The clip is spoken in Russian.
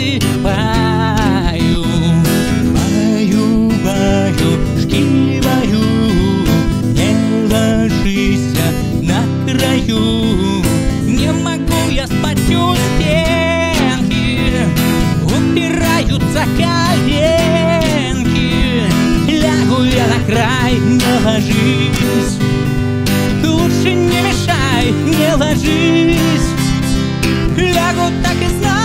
засыпаю. Баю, баю, шкиваю, не ложись на краю. Не могу я спать у стенки, упираются коленки. Лягу я на край, не ложись, лучше не мешай, не ложись. Лягу так и знаю.